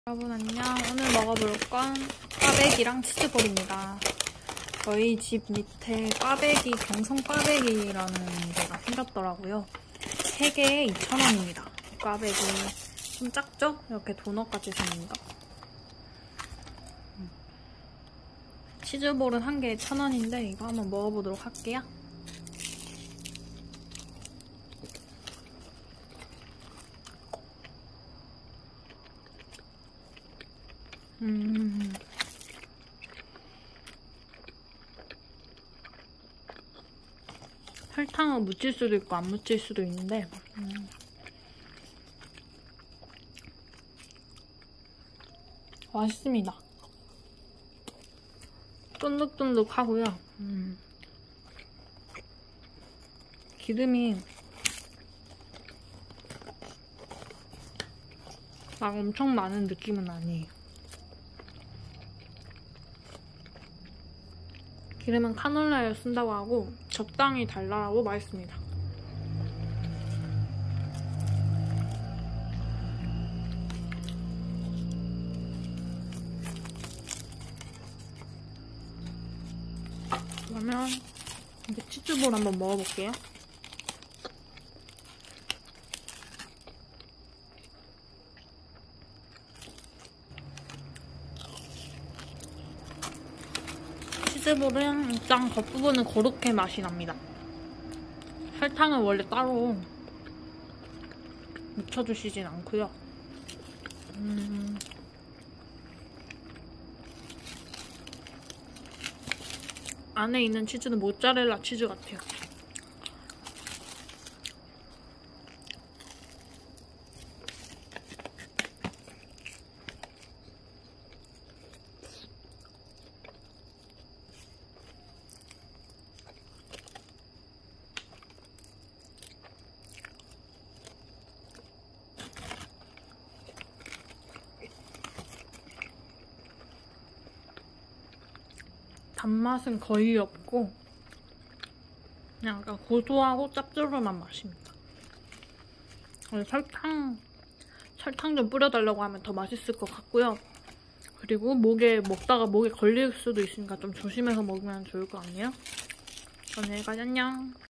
여러분 안녕. 오늘 먹어볼 건 꽈배기랑 치즈볼입니다. 저희 집 밑에 꽈배기, 경성 꽈배기라는 데가 생겼더라고요. 3개에 2,000원입니다. 꽈배기 좀 작죠? 이렇게 도넛같이 생긴 거. 치즈볼은 1개에 1,000원인데 이거 한번 먹어보도록 할게요. 설탕은 묻힐 수도 있고 안 묻힐 수도 있는데 맛있습니다. 쫀득쫀득하고요. 기름이 막 엄청 많은 느낌은 아니에요. 기름은 카놀라에 쓴다고 하고 적당히 달달하고 맛있습니다. 그러면 이제 치즈볼 한번 먹어볼게요. 치즈볼은 일단 겉부분은 고로케 맛이 납니다. 설탕은 원래 따로 묻혀주시진 않고요. 안에 있는 치즈는 모짜렐라 치즈 같아요. 단맛은 거의 없고 그냥 약간 고소하고 짭조름한 맛입니다. 설탕 좀 뿌려달라고 하면 더 맛있을 것 같고요. 그리고 먹다가 목에 걸릴 수도 있으니까 좀 조심해서 먹으면 좋을 것 같네요. 그럼 여기까지 안녕.